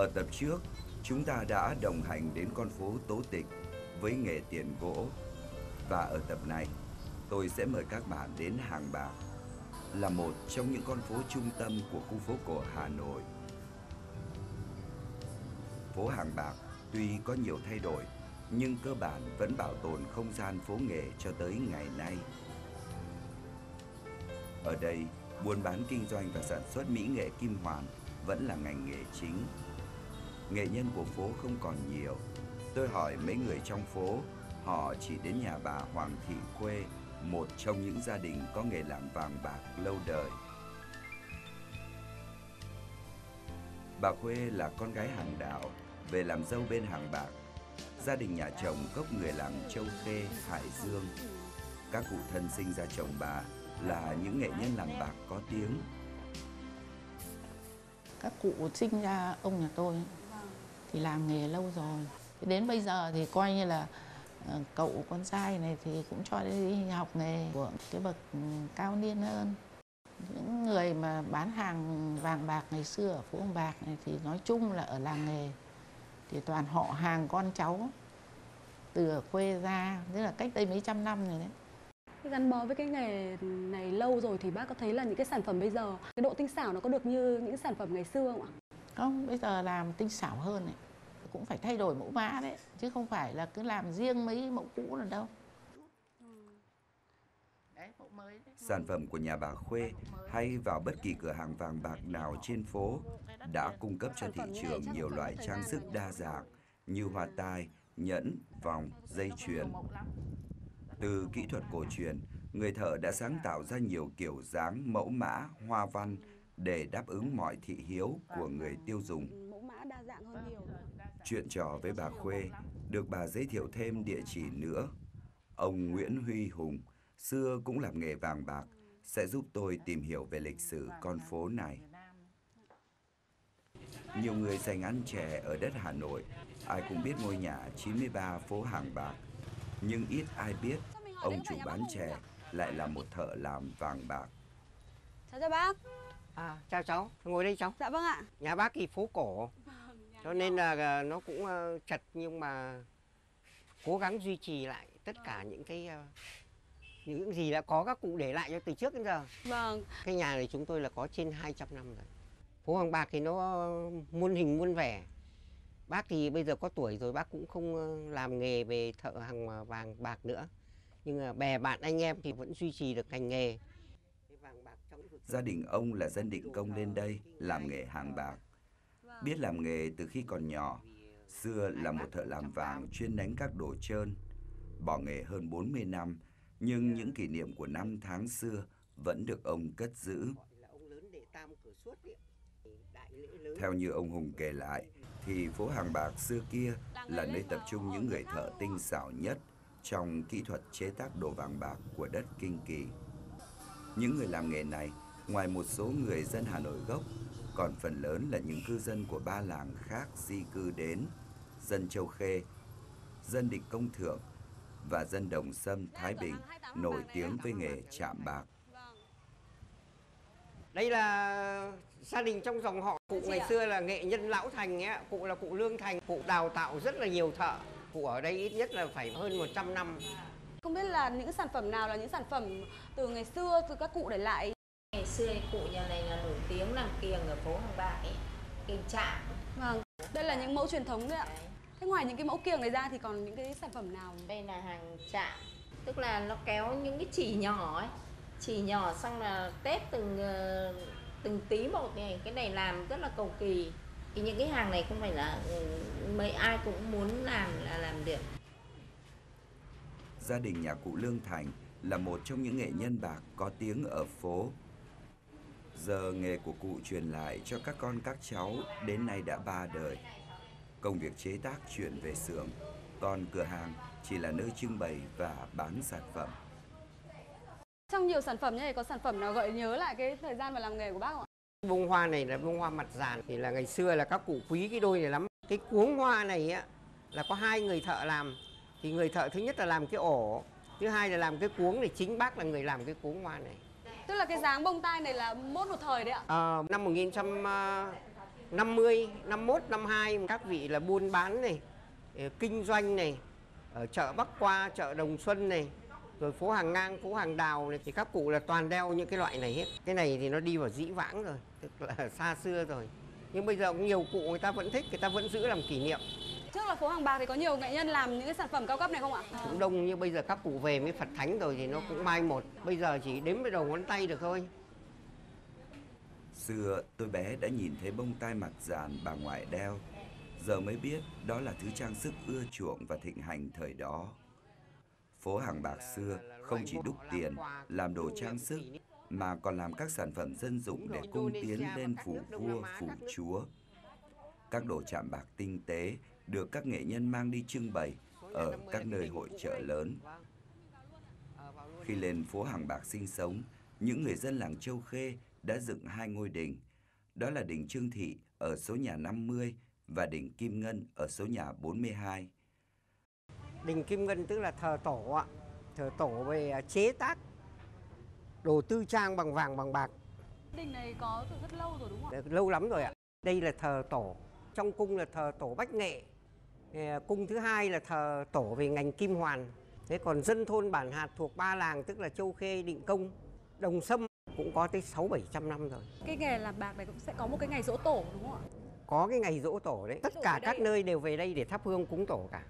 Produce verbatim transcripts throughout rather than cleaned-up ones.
Ở tập trước, chúng ta đã đồng hành đến con phố Tố Tịch với nghề tiền gỗ. Và ở tập này, tôi sẽ mời các bạn đến Hàng Bạc, là một trong những con phố trung tâm của khu phố cổ Hà Nội. Phố Hàng Bạc tuy có nhiều thay đổi, nhưng cơ bản vẫn bảo tồn không gian phố nghề cho tới ngày nay. Ở đây, buôn bán kinh doanh và sản xuất mỹ nghệ kim hoàn vẫn là ngành nghề chính. Nghệ nhân của phố không còn nhiều. Tôi hỏi mấy người trong phố, họ chỉ đến nhà bà Hoàng Thị Khuê, một trong những gia đình có nghề làm vàng bạc lâu đời. Bà Khuê là con gái hàng đạo, về làm dâu bên Hàng Bạc. Gia đình nhà chồng gốc người làng Châu Khê, Hải Dương. Các cụ thân sinh ra chồng bà là những nghệ nhân làm bạc có tiếng. Các cụ sinh ra ông nhà tôi thì làm nghề lâu rồi. Đến bây giờ thì coi như là uh, cậu con trai này thì cũng cho đi học nghề của cái bậc cao niên hơn. Những người mà bán hàng vàng bạc ngày xưa ở phố Hàng Bạc này thì nói chung là ở làng nghề thì toàn họ hàng con cháu từ ở quê ra, tức là cách đây mấy trăm năm rồi đấy. Gắn bó với cái nghề này lâu rồi thì bác có thấy là những cái sản phẩm bây giờ, cái độ tinh xảo nó có được như những sản phẩm ngày xưa không ạ? Không, bây giờ làm tinh xảo hơn này, cũng phải thay đổi mẫu mã đấy, chứ không phải là cứ làm riêng mấy mẫu cũ là đâu. Đấy, mẫu mới đấy. Sản phẩm của nhà bà Khuê hay vào bất kỳ cửa hàng vàng bạc nào trên phố đã cung cấp cho thị trường nhiều loại trang sức đa dạng như hoa tai, nhẫn, vòng, dây chuyền. Từ kỹ thuật cổ truyền, người thợ đã sáng tạo ra nhiều kiểu dáng, mẫu mã, hoa văn để đáp ứng mọi thị hiếu của người tiêu dùng. Mẫu mã đa dạng hơn nhiều. Chuyện trò với bà Khuê được bà giới thiệu thêm địa chỉ nữa. Ông Nguyễn Huy Hùng, xưa cũng làm nghề vàng bạc, sẽ giúp tôi tìm hiểu về lịch sử con phố này. Nhiều người sành ăn chè ở đất Hà Nội, ai cũng biết ngôi nhà chín mươi ba phố Hàng Bạc. Nhưng ít ai biết ông chủ bán chè lại là một thợ làm vàng bạc. Chào chào bác. À, chào cháu, ngồi đây cháu. Dạ vâng ạ. Nhà bác thì phố cổ, cho nên là nó cũng chật nhưng mà cố gắng duy trì lại tất cả những cái những gì đã có các cụ để lại cho từ trước đến giờ. Vâng. Cái nhà này chúng tôi là có trên hai trăm năm rồi. Phố Hàng Bạc thì nó muôn hình muôn vẻ. Bác thì bây giờ có tuổi rồi, bác cũng không làm nghề về thợ hàng vàng bạc nữa. Nhưng bè bạn anh em thì vẫn duy trì được ngành nghề. Gia đình ông là dân định công lên đây làm nghề hàng bạc. Biết làm nghề từ khi còn nhỏ, xưa là một thợ làm vàng chuyên đánh các đồ trơn. Bỏ nghề hơn bốn mươi năm, nhưng những kỷ niệm của năm tháng xưa vẫn được ông cất giữ. Theo như ông Hùng kể lại, thì phố Hàng Bạc xưa kia là nơi tập trung những người thợ tinh xảo nhất trong kỹ thuật chế tác đồ vàng bạc của đất Kinh Kỳ. Những người làm nghề này, ngoài một số người dân Hà Nội gốc, còn phần lớn là những cư dân của ba làng khác di cư đến: dân Châu Khê, dân Định Công Thượng và dân Đồng Sâm, Thái Bình, nổi tiếng với nghề chạm bạc. Đây là gia đình trong dòng họ. Cụ ngày xưa là nghệ nhân Lão Thành ấy, cụ là cụ Lương Thành, cụ đào tạo rất là nhiều thợ. Cụ ở đây ít nhất là phải hơn một trăm năm. Không biết là những sản phẩm nào là những sản phẩm từ ngày xưa, từ các cụ để lại. Ngày xưa cụ nhà này là nổi tiếng làm kiềng ở phố Hàng Bạc ấy, kiềng chạm. Vâng, đây là những mẫu truyền thống đấy ạ. Thế ngoài những cái mẫu kiềng này ra thì còn những cái sản phẩm nào? Đây là hàng chạm, tức là nó kéo những cái chỉ nhỏ ấy, chỉ nhỏ xong là tép từng từng tí một này, cái này làm rất là cầu kỳ. Thì những cái hàng này không phải là mấy ai cũng muốn làm là làm được. Gia đình nhà cụ Lương Thành là một trong những nghệ nhân bạc có tiếng ở phố. Giờ nghề của cụ truyền lại cho các con các cháu đến nay đã ba đời. Công việc chế tác chuyển về xưởng, còn cửa hàng chỉ là nơi trưng bày và bán sản phẩm. Trong nhiều sản phẩm như này có sản phẩm nào gợi nhớ lại cái thời gian mà làm nghề của bác không ạ? Bông hoa này là bông hoa mặt dàn, thì là ngày xưa là các cụ quý cái đôi này lắm. Cái cuống hoa này á là có hai người thợ làm. Thì người thợ thứ nhất là làm cái ổ, thứ hai là làm cái cuống này, chính bác là người làm cái cuống hoa này. Tức là cái dáng bông tai này là mốt một thời đấy ạ? À, năm một nghìn chín trăm năm mươi, năm mốt, năm hai các vị là buôn bán này, kinh doanh này, ở chợ Bắc Qua, chợ Đồng Xuân này, rồi phố Hàng Ngang, phố Hàng Đào này thì các cụ là toàn đeo những cái loại này hết. Cái này thì nó đi vào dĩ vãng rồi, tức là xa xưa rồi. Nhưng bây giờ cũng nhiều cụ người ta vẫn thích, người ta vẫn giữ làm kỷ niệm. Trước là phố Hàng Bạc thì có nhiều nghệ nhân làm những cái sản phẩm cao cấp này không ạ? Cũng đông, nhưng bây giờ các cụ về với Phật Thánh rồi thì nó cũng mai một. Bây giờ chỉ đếm với đầu ngón tay được thôi. Xưa tôi bé đã nhìn thấy bông tai mặt dàn bà ngoại đeo, giờ mới biết đó là thứ trang sức ưa chuộng và thịnh hành thời đó. Phố Hàng Bạc xưa không chỉ đúc tiền, làm đồ trang sức, mà còn làm các sản phẩm dân dụng để cung tiến lên phủ vua, phủ chúa. Các đồ chạm bạc tinh tế được các nghệ nhân mang đi trưng bày ở các nơi hội chợ lớn. Khi lên phố Hàng Bạc sinh sống, những người dân làng Châu Khê đã dựng hai ngôi đình. Đó là đình Trương Thị ở số nhà năm mươi và đình Kim Ngân ở số nhà bốn mươi hai. Đình Kim Ngân tức là thờ tổ ạ, thờ tổ về chế tác đồ tư trang bằng vàng bằng bạc. Đình này có từ rất lâu rồi đúng không ạ? Lâu lắm rồi ạ. Đây là thờ tổ, trong cung là thờ tổ Bách Nghệ. Cung thứ hai là thờ tổ về ngành kim hoàn. Thế còn dân thôn bản hạt thuộc ba làng tức là Châu Khê, Định Công, Đồng Sâm cũng có tới sáu bảy trăm năm rồi. Cái nghề làm bạc này cũng sẽ có một cái ngày giỗ tổ đúng không ạ? Có cái ngày giỗ tổ đấy, tất cả các nơi đều về đây để thắp hương cúng tổ cả.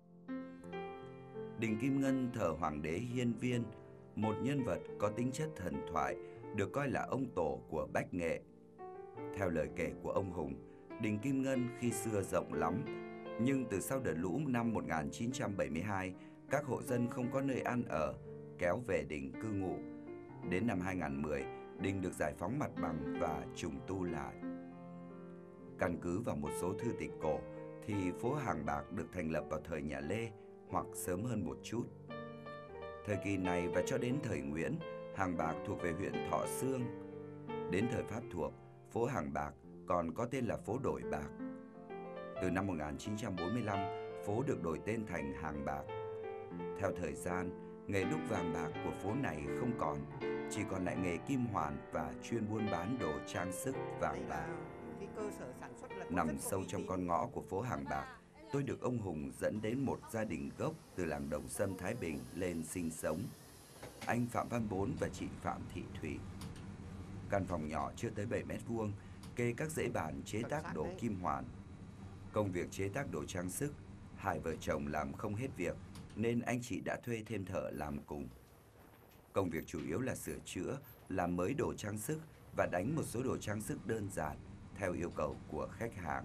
Đình Kim Ngân thờ Hoàng đế Hiên Viên, một nhân vật có tính chất thần thoại, được coi là ông tổ của Bách Nghệ. Theo lời kể của ông Hùng, đình Kim Ngân khi xưa rộng lắm, nhưng từ sau đợt lũ năm một nghìn chín trăm bảy mươi hai, các hộ dân không có nơi ăn ở, kéo về đình cư ngụ. Đến năm hai nghìn không trăm mười, đình được giải phóng mặt bằng và trùng tu lại. Căn cứ vào một số thư tịch cổ, thì phố Hàng Bạc được thành lập vào thời nhà Lê hoặc sớm hơn một chút. Thời kỳ này và cho đến thời Nguyễn, Hàng Bạc thuộc về huyện Thọ Xương. Đến thời Pháp thuộc, phố Hàng Bạc còn có tên là phố Đổi Bạc. Từ năm một nghìn chín trăm bốn mươi lăm, phố được đổi tên thành Hàng Bạc. Theo thời gian, nghề đúc vàng bạc của phố này không còn, chỉ còn lại nghề kim hoàn và chuyên buôn bán đồ trang sức vàng bạc. Nằm sâu trong con ngõ của phố Hàng Bạc, tôi được ông Hùng dẫn đến một gia đình gốc từ làng Đồng Sâm, Thái Bình lên sinh sống. Anh Phạm Văn Bốn và chị Phạm Thị Thủy. Căn phòng nhỏ chưa tới bảy mét vuông, kê các dãy bàn chế tác đồ kim hoàn. Công việc chế tác đồ trang sức, hai vợ chồng làm không hết việc, nên anh chị đã thuê thêm thợ làm cùng. Công việc chủ yếu là sửa chữa, làm mới đồ trang sức và đánh một số đồ trang sức đơn giản theo yêu cầu của khách hàng.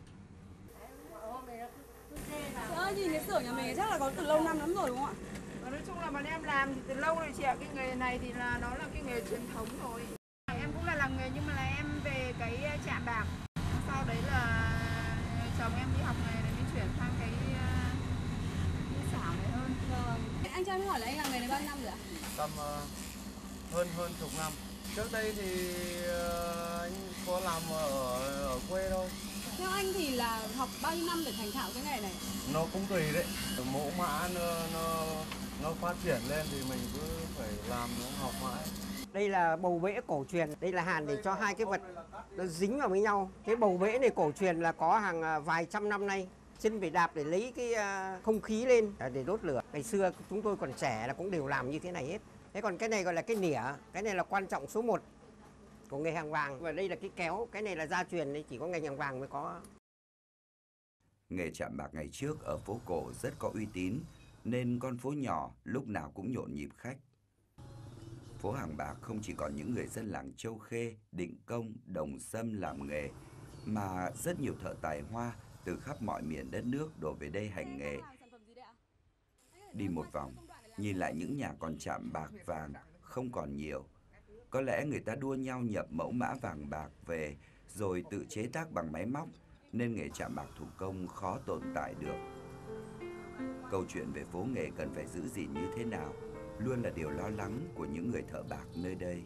Chị ơi, nhìn cái xưởng nhà mình chắc là có từ lâu năm lắm rồi đúng không ạ? Nói chung là bọn em làm thì từ lâu rồi chị ạ. Cái nghề này thì là nó là cái nghề truyền thống rồi. Em cũng là làm nghề nhưng mà là em về cái chạm bạc. Sau đấy là chồng em đi học nghề này mới chuyển sang cái uh, xảo này hơn. Vâng. Anh cho em hỏi là anh làm nghề này bao nhiêu năm rồi ạ? Tầm uh, hơn hơn chục năm. Trước đây thì uh, anh có làm ở, ở quê thôi. Theo anh thì là học bao nhiêu năm để thành thạo cái nghề này? Nó cũng tùy đấy. Mẫu mã nó, nó, nó phát triển lên thì mình cứ phải làm, nó học mãi. Đây là bầu bễ cổ truyền, đây là hàn để cho hai cái vật nó dính vào với nhau. Cái bầu bễ này cổ truyền là có hàng vài trăm năm nay. Chân phải đạp để lấy cái không khí lên để đốt lửa. Ngày xưa chúng tôi còn trẻ là cũng đều làm như thế này hết. Thế còn cái này gọi là cái nỉa, cái này là quan trọng số một của nghề hàng vàng. Và đây là cái kéo, cái này là gia truyền, đấy chỉ có ngành hàng vàng mới có. Nghề chạm bạc ngày trước ở phố cổ rất có uy tín, nên con phố nhỏ lúc nào cũng nhộn nhịp khách. Phố Hàng Bạc không chỉ còn những người dân làng Châu Khê, Định Công, Đồng Sâm làm nghề, mà rất nhiều thợ tài hoa từ khắp mọi miền đất nước đổ về đây hành nghề. Đi một vòng, nhìn lại những nhà còn chạm bạc vàng không còn nhiều. Có lẽ người ta đua nhau nhập mẫu mã vàng bạc về rồi tự chế tác bằng máy móc, nên nghề chạm bạc thủ công khó tồn tại được. Câu chuyện về phố nghề cần phải giữ gìn như thế nào luôn là điều lo lắng của những người thợ bạc nơi đây.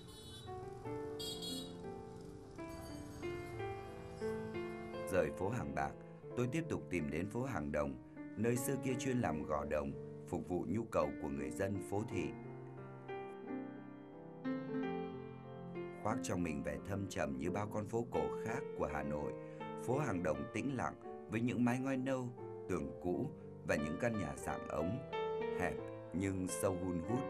Rời phố Hàng Bạc, tôi tiếp tục tìm đến phố Hàng Đồng, nơi xưa kia chuyên làm gò đồng, phục vụ nhu cầu của người dân phố thị. khoác trong mình vẻ thâm trầm như bao con phố cổ khác của Hà Nội, phố Hàng Đồng tĩnh lặng với những mái ngói nâu, tường cũ và những căn nhà dạng ống, hẹp nhưng sâu hun hút.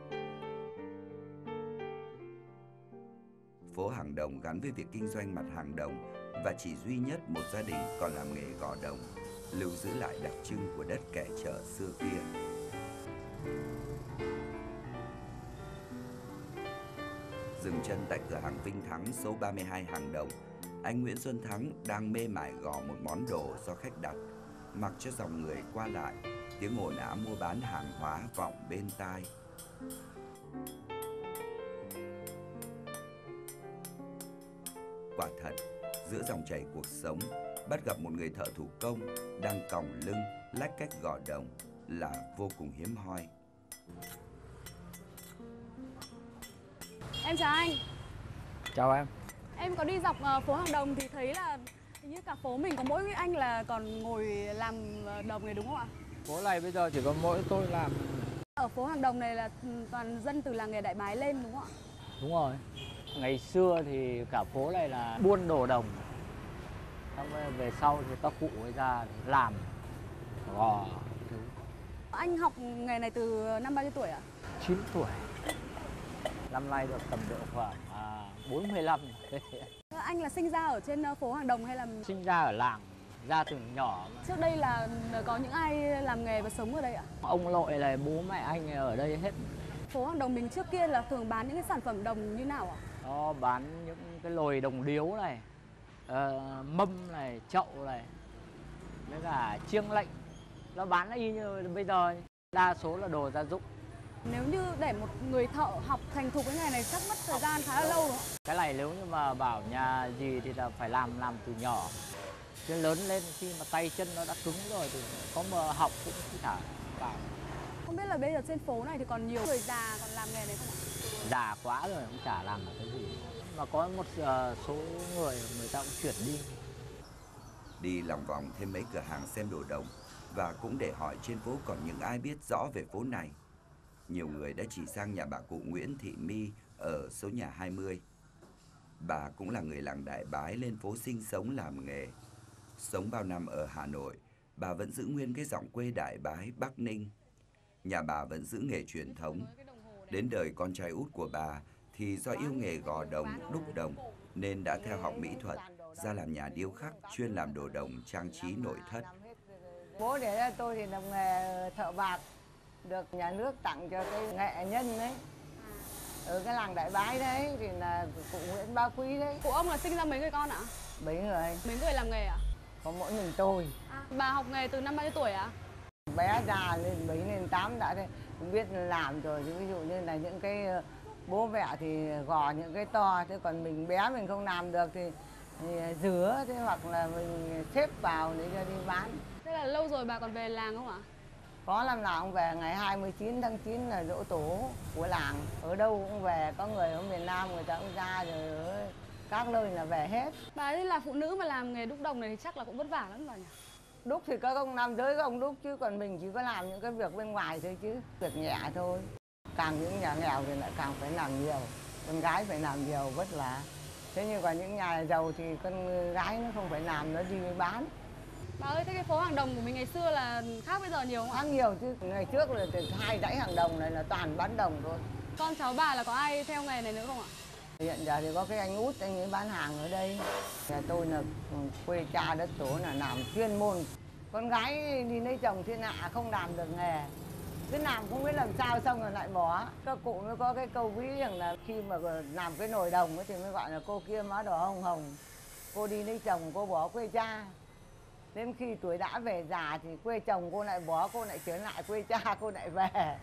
Phố Hàng Đồng gắn với việc kinh doanh mặt hàng đồng và chỉ duy nhất một gia đình còn làm nghề gò đồng, lưu giữ lại đặc trưng của đất kẻ chợ xưa kia. Dừng chân tại cửa hàng Vinh Thắng số ba mươi hai Hàng Đồng, anh Nguyễn Xuân Thắng đang mê mải gò một món đồ do khách đặt, mặc cho dòng người qua lại, tiếng ồn ào mua bán hàng hóa vọng bên tai. Quả thật, giữa dòng chảy cuộc sống, bắt gặp một người thợ thủ công đang còng lưng lách cách gò đồng là vô cùng hiếm hoi. Em chào anh. Chào em. Em có đi dọc phố Hàng Đồng thì thấy là hình như cả phố mình có mỗi anh là còn ngồi làm đồng này đúng không ạ? Phố này bây giờ chỉ có mỗi tôi làm. Ở phố Hàng Đồng này là toàn dân từ làng nghề Đại Bái lên đúng không ạ? Đúng rồi. Ngày xưa thì cả phố này là buôn đồ đồng. Xong về sau thì các cụ ấy ra làm gò thứ. Anh học nghề này từ năm bao nhiêu tuổi ạ? chín tuổi. Năm nay được tầm độ khoảng à, bốn mươi lăm. Anh là sinh ra ở trên phố Hàng Đồng hay là... Sinh ra ở làng, ra từ nhỏ. Trước đây là có những ai làm nghề và sống ở đây ạ? Ông nội này, bố mẹ anh ở đây hết. Phố Hàng Đồng mình trước kia là thường bán những cái sản phẩm đồng như nào ạ? Nó bán những cái lồi đồng điếu này, uh, mâm này, chậu này, với cả chiêng lệnh. Nó bán nó y như bây giờ, đa số là đồ gia dụng. Nếu như để một người thợ học thành thục cái nghề này chắc mất thời gian khá là lâu đúng không? Cái này nếu như mà bảo nhà gì thì là phải làm làm từ nhỏ. Chứ lớn lên khi mà tay chân nó đã cứng rồi thì có mà học cũng chả vào. Không biết là bây giờ trên phố này thì còn nhiều người già còn làm nghề này không ạ? Già quá rồi cũng chả làm được cái gì. Mà có một uh, số người người ta cũng chuyển đi. Đi lòng vòng thêm mấy cửa hàng xem đồ đồng và cũng để hỏi trên phố còn những ai biết rõ về phố này. Nhiều người đã chỉ sang nhà bà cụ Nguyễn Thị My ở số nhà hai mươi. Bà cũng là người làng Đại Bái lên phố sinh sống làm nghề. Sống bao năm ở Hà Nội, bà vẫn giữ nguyên cái giọng quê Đại Bái, Bắc Ninh. Nhà bà vẫn giữ nghề truyền thống. Đến đời con trai út của bà thì do yêu nghề gò đồng, đúc đồng nên đã theo học mỹ thuật, ra làm nhà điêu khắc chuyên làm đồ đồng trang trí nội thất. Bố để ra tôi thì làm nghề thợ bạc, được nhà nước tặng cho cái nghệ nhân đấy. Ở cái làng Đại Bái đấy thì là cụ Nguyễn Ba Quý đấy. Cụ ông là sinh ra mấy người con ạ? Bảy người. Mấy người làm nghề ạ? Có mỗi mình tôi. À, bà học nghề từ năm bao nhiêu tuổi ạ? Bé già lên bảy lên tám đã biết làm rồi. Ví dụ như là những cái bố mẹ thì gò những cái to, thế còn mình bé mình không làm được thì, thì rửa thế hoặc là mình xếp vào để cho đi bán. Thế là lâu rồi bà còn về làng không ạ? Có năm nào cũng về, ngày hai mươi chín tháng chín là giỗ tổ của làng. Ở đâu cũng về, có người ở miền Nam người ta cũng ra rồi ở các nơi là về hết. Bà ấy là phụ nữ mà làm nghề đúc đồng này thì chắc là cũng vất vả lắm bà nhỉ? Đúc thì các ông nam giới các ông đúc chứ còn mình chỉ có làm những cái việc bên ngoài thôi chứ, việc nhẹ thôi. Càng những nhà nghèo thì lại càng phải làm nhiều, con gái phải làm nhiều vất vả. Thế nhưng còn những nhà giàu thì con gái nó không phải làm, nó đi bán. Bà ơi, thế cái phố Hàng Đồng của mình ngày xưa là khác bây giờ nhiều không ạ? Khác nhiều chứ, ngày trước là hai dãy hàng đồng này là toàn bán đồng thôi. Con cháu bà là có ai theo nghề này nữa không ạ? Hiện giờ thì có cái anh út, anh ấy bán hàng ở đây. Nhà tôi là quê cha đất tổ là làm chuyên môn. Con gái đi lấy chồng thiên hạ không làm được nghề. Cứ làm không biết làm sao xong rồi lại bỏ. Các cụ mới có cái câu ví rằng là khi mà làm cái nồi đồng ấy thì mới gọi là cô kia má đỏ hồng hồng. Cô đi lấy chồng cô bỏ quê cha. Đến khi tuổi đã về già thì quê chồng cô lại bỏ, cô lại trở lại quê cha, cô lại về.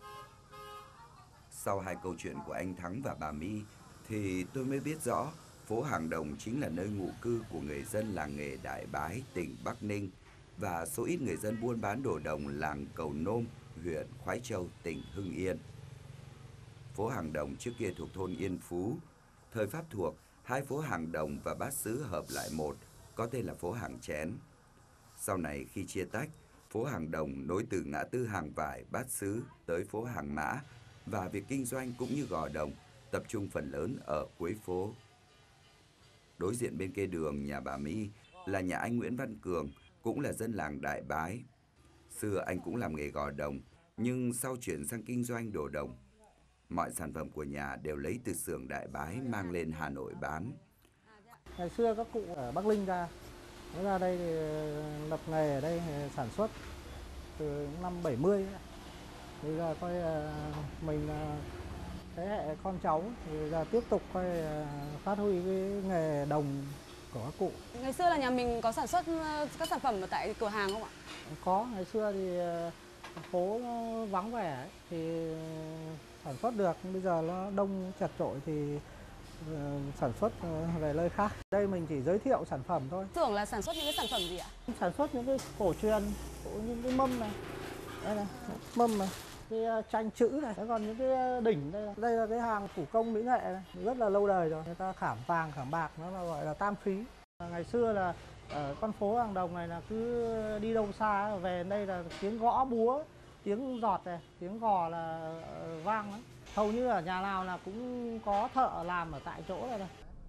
Sau hai câu chuyện của anh Thắng và bà My thì tôi mới biết rõ phố Hàng Đồng chính là nơi ngụ cư của người dân làng nghề Đại Bái, tỉnh Bắc Ninh và số ít người dân buôn bán đồ đồng làng Cầu Nôm, huyện Khoái Châu, tỉnh Hưng Yên. Phố Hàng Đồng trước kia thuộc thôn Yên Phú. Thời Pháp thuộc, hai phố Hàng Đồng và Bát Xứ hợp lại một, có tên là phố Hàng Chén. Sau này khi chia tách, phố Hàng Đồng nối từ ngã tư Hàng Vải, Bát Xứ tới phố Hàng Mã và việc kinh doanh cũng như gò đồng tập trung phần lớn ở cuối phố. Đối diện bên kia đường nhà bà My là nhà anh Nguyễn Văn Cường, cũng là dân làng Đại Bái. Xưa anh cũng làm nghề gò đồng, nhưng sau chuyển sang kinh doanh đồ đồng. Mọi sản phẩm của nhà đều lấy từ xưởng Đại Bái mang lên Hà Nội bán. Ngày xưa các cụ ở Bắc Ninh ra, nó ra đây thì lập nghề ở đây sản xuất từ năm bảy mươi. Bây giờ coi mình thế hệ con cháu thì giờ tiếp tục coi phát huy cái nghề đồng của các cụ. Ngày xưa là nhà mình có sản xuất các sản phẩm ở tại cửa hàng không ạ? Có, ngày xưa thì phố vắng vẻ ấy, thì sản xuất được, bây giờ nó đông chật chội thì sản xuất về nơi khác. Đây mình chỉ giới thiệu sản phẩm thôi. Xưởng là sản xuất những cái sản phẩm gì ạ? Sản xuất những cái cổ truyền, những cái mâm này, đây này, mâm này, cái tranh chữ này, còn những cái đỉnh đây, đây là cái hàng thủ công mỹ nghệ này, rất là lâu đời rồi, người ta khảm vàng, khảm bạc, nó là gọi là tam phí. Ngày xưa là ở con phố Hàng Đồng này là cứ đi đâu xa về đây là tiếng gõ búa, tiếng giọt này, tiếng gò là vang lắm. Hầu như ở nhà nào là cũng có thợ làm ở tại chỗ này đây.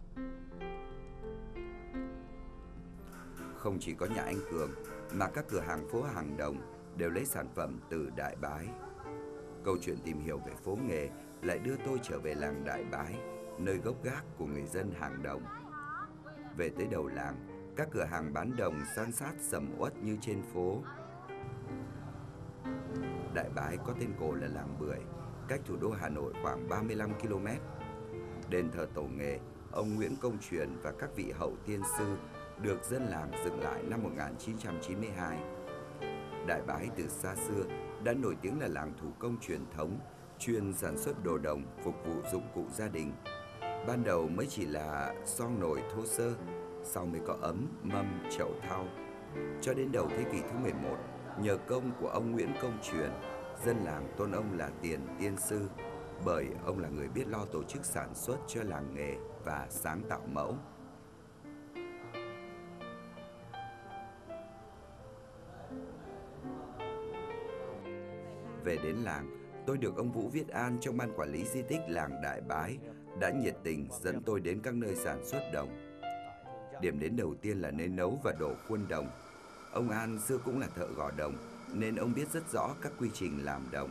Không chỉ có nhà anh Cường mà các cửa hàng phố Hàng Đồng đều lấy sản phẩm từ Đại Bái. Câu chuyện tìm hiểu về phố nghề lại đưa tôi trở về làng Đại Bái, nơi gốc gác của người dân Hàng Đồng. Về tới đầu làng, các cửa hàng bán đồng san sát sầm uất như trên phố. Đại Bái có tên cổ là làng Bưởi, cách thủ đô Hà Nội khoảng ba mươi lăm ki lô mét. Đền thờ tổ nghề, ông Nguyễn Công Truyền và các vị hậu tiên sư được dân làng dựng lại năm một nghìn chín trăm chín mươi hai. Đại Bái từ xa xưa đã nổi tiếng là làng thủ công truyền thống, chuyên sản xuất đồ đồng phục vụ dụng cụ gia đình. Ban đầu mới chỉ là son nồi thô sơ, sau mới có ấm, mâm, chậu thau. Cho đến đầu thế kỷ thứ mười một, nhờ công của ông Nguyễn Công Truyền, dân làng tôn ông là Tiền Tiên Sư, bởi ông là người biết lo tổ chức sản xuất cho làng nghề và sáng tạo mẫu. Về đến làng, tôi được ông Vũ Viết An trong ban quản lý di tích làng Đại Bái đã nhiệt tình dẫn tôi đến các nơi sản xuất đồng. Điểm đến đầu tiên là nơi nấu và đổ khuôn đồng. Ông An xưa cũng là thợ gò đồng nên ông biết rất rõ các quy trình làm đồng.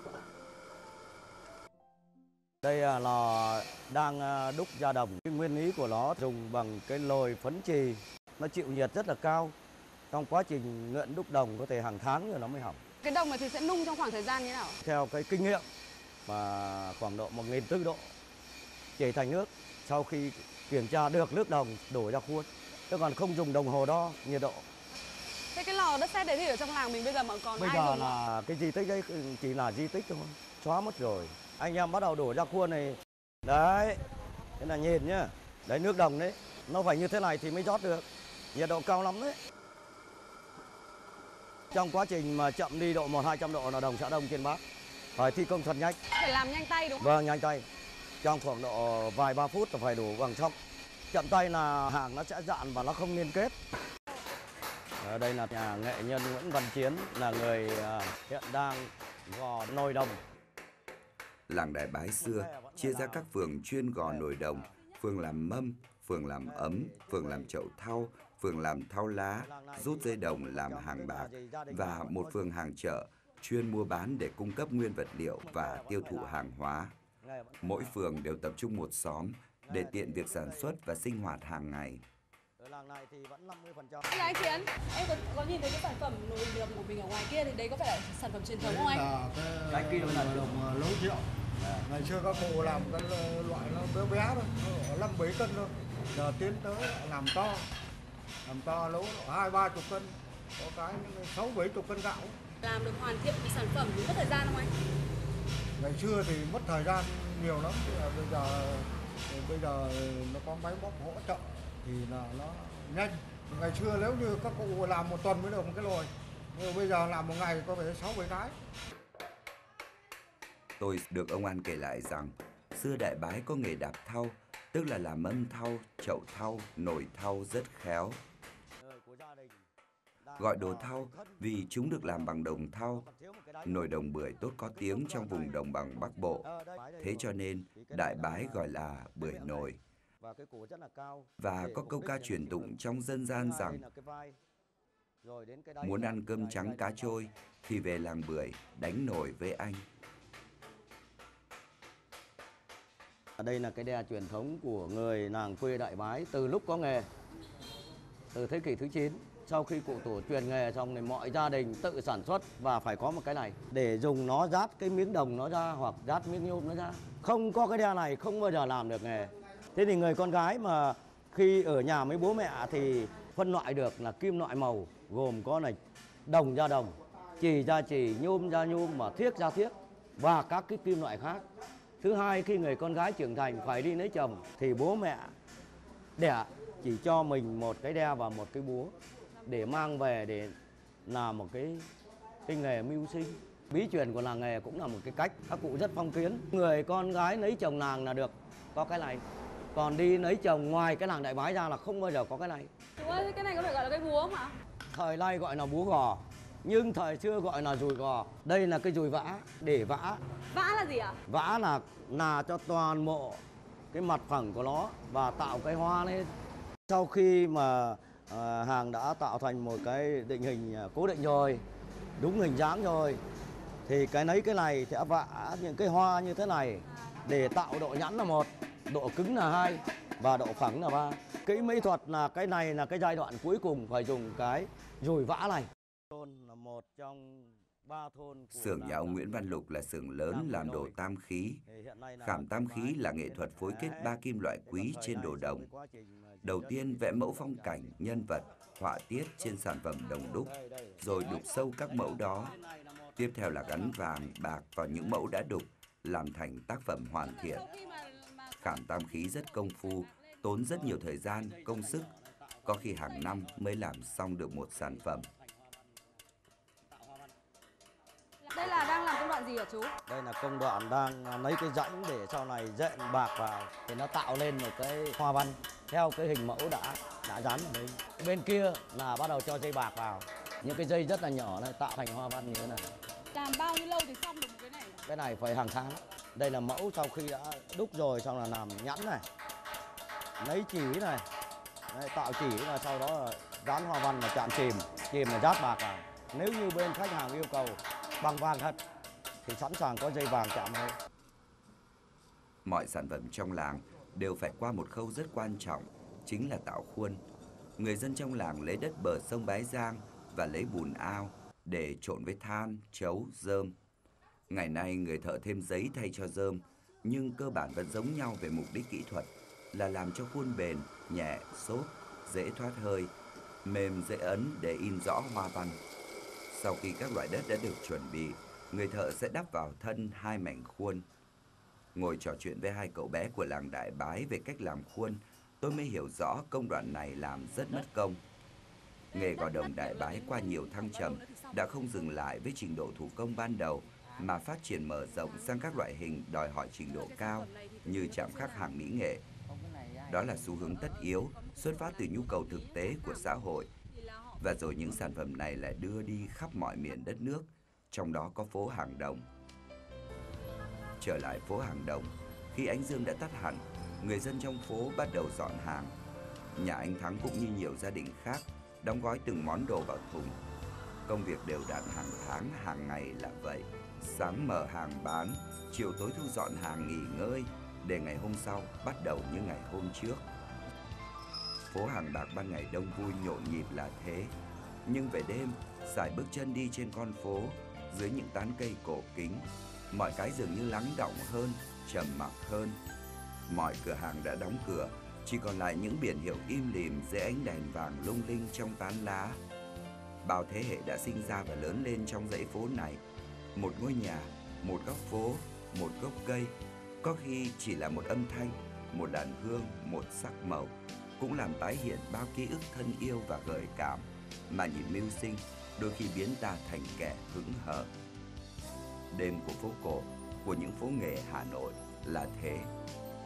Đây là lò đang đúc ra đồng. Cái nguyên lý của nó dùng bằng cái lồi phấn chì, nó chịu nhiệt rất là cao. Trong quá trình luyện đúc đồng có thể hàng tháng rồi nó mới hỏng. Cái đồng này thì sẽ nung trong khoảng thời gian như thế nào? Theo cái kinh nghiệm mà khoảng độ một nghìn bốn trăm độ chảy thành nước. Sau khi kiểm tra được nước đồng đổ ra khuôn, chứ còn không dùng đồng hồ đo nhiệt độ. Thế cái lò đất sét đấy thì ở trong làng mình bây giờ mà còn bây ai giờ dùng là không? Cái di tích đấy chỉ là di tích thôi, xóa mất rồi. Anh em bắt đầu đổ ra khuôn này, đấy, thế là nhìn nhá, đấy nước đồng đấy, nó phải như thế này thì mới rót được, nhiệt độ cao lắm đấy. Trong quá trình mà chậm đi độ một hai trăm độ là đồng sẽ đông trên bát, phải thi công thật nhanh. Phải làm nhanh tay đúng không? Vâng, nhanh tay. Trong khoảng độ vài ba phút là phải đổ bằng xong. Chậm tay là hàng nó sẽ dạn và nó không liên kết. Ở đây là nhà nghệ nhân Nguyễn Văn Chiến, là người hiện đang gò nồi đồng. Làng Đại Bái xưa chia ra các phường chuyên gò nồi đồng, phường làm mâm, phường làm ấm, phường làm chậu thau, phường làm thau lá, rút dây đồng làm hàng bạc và một phường hàng chợ chuyên mua bán để cung cấp nguyên vật liệu và tiêu thụ hàng hóa. Mỗi phường đều tập trung một xóm để tiện việc sản xuất và sinh hoạt hàng ngày. Anh anh Chiến, em có, có nhìn thấy cái sản phẩm nồi đồng của mình ở ngoài kia thì đấy có phải là sản phẩm truyền thống không anh? Là cái cái nồi đồng lấu rượu. Ngày xưa các cụ làm cái loại nó bé bé thôi, năm bảy cân thôi. Giờ tiến tới làm to, làm to lấu hai ba chục cân, có cái sáu bảy chục cân gạo. Làm được hoàn thiện cái sản phẩm thì mất thời gian không anh? Ngày xưa thì mất thời gian nhiều lắm, bây giờ bây giờ nó có máy móc hỗ trợ thì là nó nhanh. Ngày xưa nếu như các cụ làm một tuần mới được một cái nồi, nhưng bây giờ làm một ngày có phải sáu bảy cái. Tôi được ông An kể lại rằng xưa Đại Bái có nghề đạp thau, tức là làm mâm thau, chậu thau, nồi thau rất khéo. gọi đồ thau vì chúng được làm bằng đồng thau. Nồi đồng bưởi tốt có tiếng trong vùng đồng bằng Bắc Bộ, thế cho nên đại bái gọi là bưởi nồi. Và có câu ca truyền tụng trong dân gian rằng muốn ăn cơm trắng cá trôi thì về làng Bưởi đánh nồi với anh. Đây là cái đe truyền thống của người làng quê Đại Bái từ lúc có nghề, từ thế kỷ thứ chín. Sau khi cụ tổ truyền nghề xong thì mọi gia đình tự sản xuất và phải có một cái này để dùng nó rát cái miếng đồng nó ra hoặc rát miếng nhôm nó ra. Không có cái đe này không bao giờ làm được nghề. Thế thì người con gái mà khi ở nhà với bố mẹ thì phân loại được là kim loại màu, gồm có là đồng ra đồng, chì ra chì, nhôm ra nhôm, mà thiếc ra thiếc và các cái kim loại khác. Thứ hai, khi người con gái trưởng thành phải đi lấy chồng thì bố mẹ đẻ chỉ cho mình một cái đe và một cái búa để mang về để làm một cái, cái nghề mưu sinh. Bí truyền của làng nghề cũng là một cái cách, các cụ rất phong kiến. Người con gái lấy chồng làng là được có cái này, còn đi lấy chồng ngoài cái làng Đại Bái ra là không bao giờ có cái này. Chú ơi, cái này có phải gọi là cái búa mà? Thời nay gọi là búa gò, nhưng thời xưa gọi là dùi gò. Đây là cái dùi vã để vã. Vã là gì ạ? Vã là là cho toàn bộ cái mặt phẳng của nó và tạo cái hoa lên. Sau khi mà à, hàng đã tạo thành một cái định hình cố định rồi, đúng hình dáng rồi, thì cái lấy cái này sẽ vã những cái hoa như thế này để tạo độ nhẵn là một, độ cứng là hai và độ phẳng là ba. Kỹ mỹ thuật là cái này là cái giai đoạn cuối cùng phải dùng cái dùi vã này. Là một trong ba thôn. Xưởng nhà ông Nguyễn Văn Lục là xưởng lớn làm đồ tam khí. Khảm tam khí là nghệ thuật phối kết ba kim loại quý trên đồ đồng. Đầu tiên vẽ mẫu phong cảnh, nhân vật, họa tiết trên sản phẩm đồng đúc, rồi đục sâu các mẫu đó. Tiếp theo là gắn vàng, bạc vào những mẫu đã đục, làm thành tác phẩm hoàn thiện. Khảm tam khí rất công phu, tốn rất nhiều thời gian, công sức, có khi hàng năm mới làm xong được một sản phẩm. Đây là đang làm công đoạn gì hả chú? Đây là công đoạn đang lấy cái rãnh để sau này dện bạc vào thì nó tạo lên một cái hoa văn theo cái hình mẫu đã đã dán ở đây. Bên kia là bắt đầu cho dây bạc vào, những cái dây rất là nhỏ này tạo thành hoa văn như thế này. Làm bao nhiêu lâu thì xong được một cái này? Cái này phải hàng tháng. Đây là mẫu sau khi đã đúc rồi xong là làm nhẵn này, lấy chỉ này, đây, tạo chỉ là sau đó là dán hoa văn là chạm chìm, chìm là rát bạc vào. Nếu như bên khách hàng yêu cầu bằng vàng thật thì sẵn sàng có dây vàng chạm thôi. Mọi sản phẩm trong làng đều phải qua một khâu rất quan trọng, chính là tạo khuôn. Người dân trong làng lấy đất bờ sông Bái Giang và lấy bùn ao để trộn với than, chấu, rơm. Ngày nay người thợ thêm giấy thay cho rơm, nhưng cơ bản vẫn giống nhau về mục đích kỹ thuật là làm cho khuôn bền, nhẹ, xốp, dễ thoát hơi, mềm dễ ấn để in rõ hoa văn. Sau khi các loại đất đã được chuẩn bị, người thợ sẽ đắp vào thân hai mảnh khuôn. Ngồi trò chuyện với hai cậu bé của làng Đại Bái về cách làm khuôn, tôi mới hiểu rõ công đoạn này làm rất mất công. Nghề gò đồng Đại Bái qua nhiều thăng trầm đã không dừng lại với trình độ thủ công ban đầu, mà phát triển mở rộng sang các loại hình đòi hỏi trình độ cao như chạm khắc hàng mỹ nghệ. Đó là xu hướng tất yếu, xuất phát từ nhu cầu thực tế của xã hội. Và rồi những sản phẩm này lại đưa đi khắp mọi miền đất nước, trong đó có phố Hàng Đồng. Trở lại phố Hàng Đồng, khi ánh dương đã tắt hẳn, người dân trong phố bắt đầu dọn hàng. Nhà anh Thắng cũng như nhiều gia đình khác, đóng gói từng món đồ vào thùng. Công việc đều đặn hàng tháng, hàng ngày là vậy. Sáng mở hàng bán, chiều tối thu dọn hàng nghỉ ngơi, để ngày hôm sau bắt đầu như ngày hôm trước. Phố Hàng Bạc ban ngày đông vui nhộn nhịp là thế, nhưng về đêm, sải bước chân đi trên con phố, dưới những tán cây cổ kính, mọi cái dường như lắng đọng hơn, trầm mặc hơn. Mọi cửa hàng đã đóng cửa, chỉ còn lại những biển hiệu im lìm dưới ánh đèn vàng lung linh trong tán lá. Bao thế hệ đã sinh ra và lớn lên trong dãy phố này, một ngôi nhà, một góc phố, một gốc cây, có khi chỉ là một âm thanh, một đàn hương, một sắc màu, cũng làm tái hiện bao ký ức thân yêu và gợi cảm, mà nhìn mưu sinh đôi khi biến ta thành kẻ hững hờ. Đêm của phố cổ, của những phố nghề Hà Nội là thế.